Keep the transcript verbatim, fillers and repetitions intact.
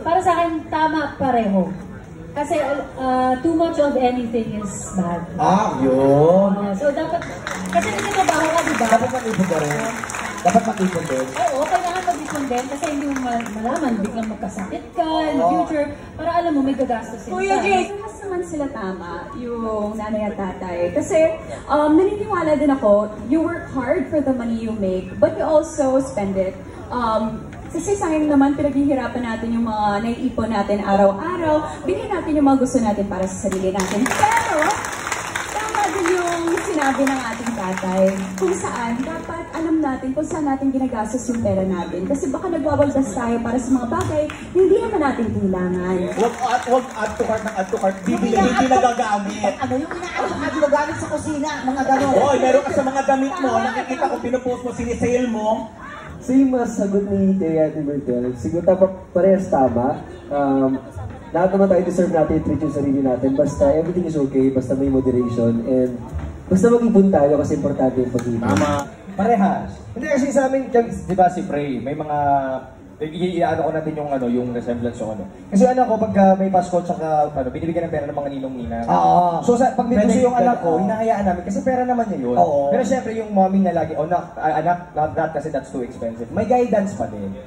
para sa akin, tama pareho. Kasi uh, too much of anything is bad. Ah, yun. Uh, so dapat, kasi nagtatrabaho ka, di ba? Dapat mag-ipon ka rin. Dapat mag-ipon din. Oo, kailangan mag-ipon din kasi hindi mo malaman, biglang magkasakit ka in the future. Para alam mo, may gagastusin ka. Kuya Jay, mas naman sila tama, yung nanay at tatay. Kasi um, naniniwala din ako, you work hard for the money you make, but you also spend it. Um, Kasi sayang naman, pinaghihirapan natin yung mga naiipon natin araw-araw. Bilhin natin yung mga gusto natin para sa sarili natin. Pero, tama din yung sinabi ng ating tatay. Kung saan, dapat alam natin kung saan natin ginagastos yung pera natin. Kasi baka nagwawaldas tayo para sa mga bagay na hindi naman natin kailangan. Huwag add, huwag add to cart ng add to cart. Bibili, hindi nagagamit. Ano yung ina-add na ginagamit sa kusina, mga gano'n? Hoy, meron ka sa mga damit mo. Nakikita ko, pinupost mo, sinisale mo. Same as sagot ni Tia Ate Bertel. Siguro dapat parehas tama. Um, lahat naman tayo deserve natin i-treat yung sarili natin. Basta everything is okay, basta may moderation. And basta mag-ipon tayo kasi importante yung pag-ipon. Tama. Parehas. Hindi kasi sa amin, di ba si Prey, may mga i-ano ko natin yung ano, yung resemblance yung ano. Kasi ano ko, pag uh, may Pasko tsaka ano, binibigyan ng pera ng mga ninong-nina. Oo. So sa, pag may gusto yung anak ko, oo. hinahayaan namin kasi pera naman niya yun. Oo. Pero syempre yung mommy na lagi, oh, anak, anak, not that kasi that's too expensive. May guidance pa din.